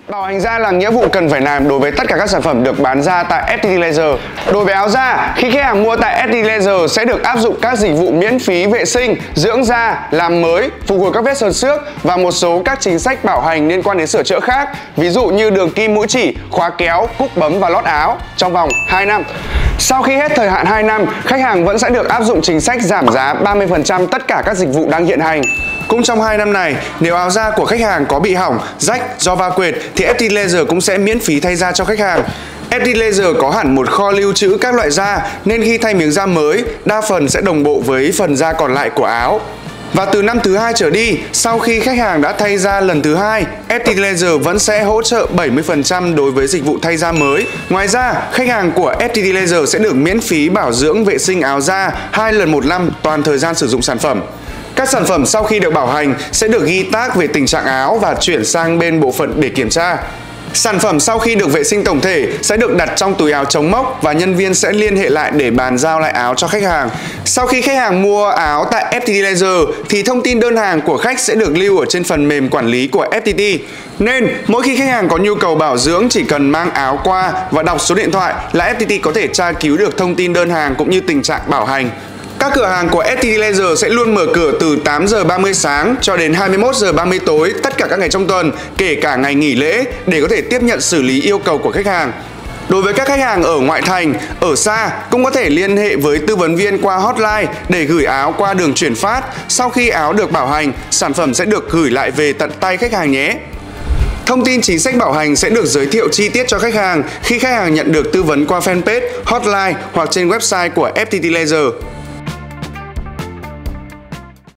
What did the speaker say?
Bảo hành da là nghĩa vụ cần phải làm đối với tất cả các sản phẩm được bán ra tại FPT Laser. Đối với áo da, khi khách hàng mua tại FPT Laser sẽ được áp dụng các dịch vụ miễn phí vệ sinh, dưỡng da, làm mới, phục hồi các vết sờn xước và một số các chính sách bảo hành liên quan đến sửa chữa khác, ví dụ như đường kim mũi chỉ, khóa kéo, cúc bấm và lót áo trong vòng 2 năm. Sau khi hết thời hạn 2 năm, khách hàng vẫn sẽ được áp dụng chính sách giảm giá 30% tất cả các dịch vụ đang hiện hành. Cũng trong 2 năm này, nếu áo da của khách hàng có bị hỏng, rách do va quệt thì FPT Laser cũng sẽ miễn phí thay da cho khách hàng. FPT Laser có hẳn một kho lưu trữ các loại da nên khi thay miếng da mới, đa phần sẽ đồng bộ với phần da còn lại của áo. Và từ năm thứ 2 trở đi, sau khi khách hàng đã thay da lần thứ 2, FPT Laser vẫn sẽ hỗ trợ 70% đối với dịch vụ thay da mới. Ngoài ra, khách hàng của FPT Laser sẽ được miễn phí bảo dưỡng vệ sinh áo da 2 lần một năm toàn thời gian sử dụng sản phẩm. Các sản phẩm sau khi được bảo hành sẽ được ghi tag về tình trạng áo và chuyển sang bên bộ phận để kiểm tra. Sản phẩm sau khi được vệ sinh tổng thể sẽ được đặt trong túi áo chống mốc và nhân viên sẽ liên hệ lại để bàn giao lại áo cho khách hàng. Sau khi khách hàng mua áo tại FPT Laser thì thông tin đơn hàng của khách sẽ được lưu ở trên phần mềm quản lý của FPT. Nên mỗi khi khách hàng có nhu cầu bảo dưỡng chỉ cần mang áo qua và đọc số điện thoại là FPT có thể tra cứu được thông tin đơn hàng cũng như tình trạng bảo hành. Các cửa hàng của FPT Laser sẽ luôn mở cửa từ 8 giờ 30 sáng cho đến 21 giờ 30 tối tất cả các ngày trong tuần, kể cả ngày nghỉ lễ để có thể tiếp nhận xử lý yêu cầu của khách hàng. Đối với các khách hàng ở ngoại thành, ở xa cũng có thể liên hệ với tư vấn viên qua hotline để gửi áo qua đường chuyển phát. Sau khi áo được bảo hành, sản phẩm sẽ được gửi lại về tận tay khách hàng nhé. Thông tin chính sách bảo hành sẽ được giới thiệu chi tiết cho khách hàng khi khách hàng nhận được tư vấn qua fanpage, hotline hoặc trên website của FPT Laser.